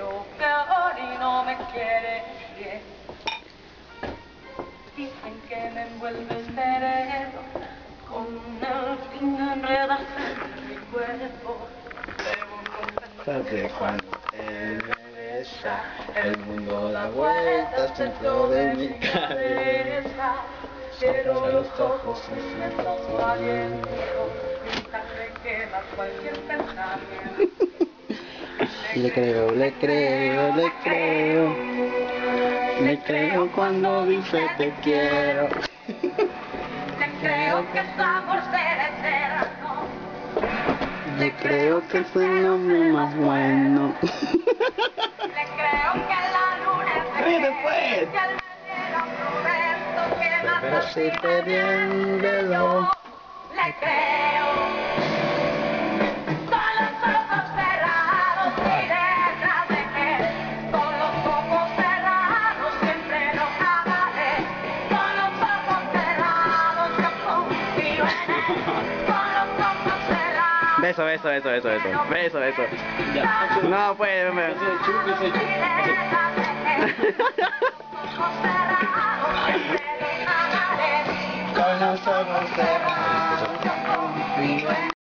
pero peor y no me quiere bien. Dicen que me envuelve el cerebro con el fin de enredarse en mi cuerpo. Desde cuando él me besa, el mundo da vueltas dentro de mi cabeza. Cierro los ojos y siento su aliento, mi sangre quema cualquier pensamiento. Le creo cuando dice te quiero. Le creo que su amor será eterno. Le creo que es el hombre más bueno. Le creo que la luna es pequeña, que el mañana Roberto queda pero si te viéndolo. Le creo. Con los ojos cerrados y detrás de él. Con los ojos cerrados siempre lo amaré. Con los ojos cerrados yo confío en él. Con los ojos cerrados. Beso. No, pues, con los ojos cerrados.